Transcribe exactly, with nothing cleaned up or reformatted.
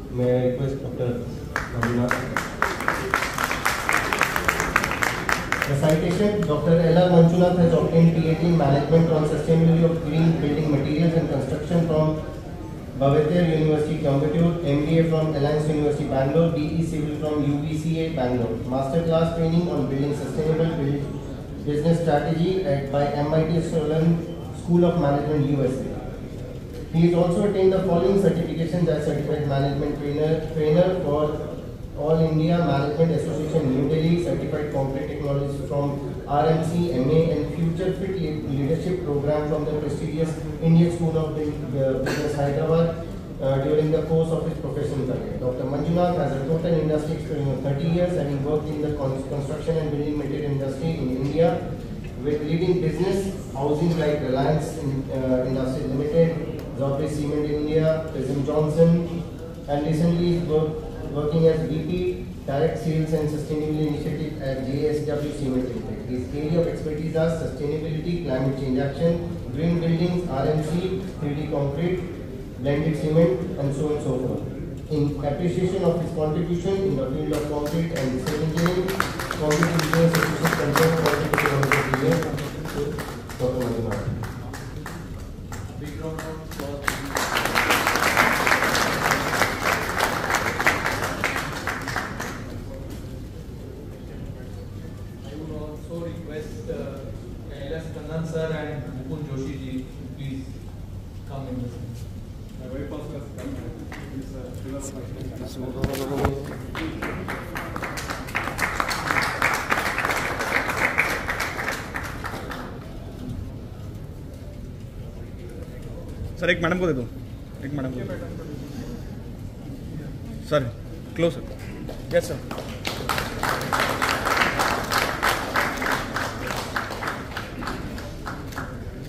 May I request Doctor Manjunath? The citation: Doctor L R Manjunath has obtained P H D in Management on Sustainability of Green Building Materials and Construction from Bhavatiyar University, Coimbatore, M B A from Alliance University, Bangalore, B E Civil from U B C A, Bangalore, Master Class Training on Building Sustainable Build Business Strategy at, by M I T Solon School of Management, U S A. He has also attained the following certifications as Certified Management Trainer, Trainer for All India Management Association, New Delhi, Certified Corporate Technologist from R M C, M A and Future Fit Leadership Program from the prestigious Indian School of Business, Hyderabad, uh, during the course of his professional career. Doctor Manjunath has a total industry experience of thirty years, having worked in the construction and building material industry in India with leading business housing like Reliance uh, Industries Limited, Zorbis Cement India, Prism Johnson, and recently worked working as V P, Direct Sales and Sustainability Initiative at J S W Cement Limited. His area of expertise are sustainability, climate change action, green buildings, R M C, three D concrete, blended cement, and so on and so forth. In appreciation of his contribution in the field of concrete and civil engineering, concrete engineering solutions control quality technology year, Doctor Manjunath. Big round of applause. Request uh, L S Kannan sir and Mukund Joshi ji to please come in this. My very first class come is sir एक madam को दे दो एक madam को sir close sir yes sir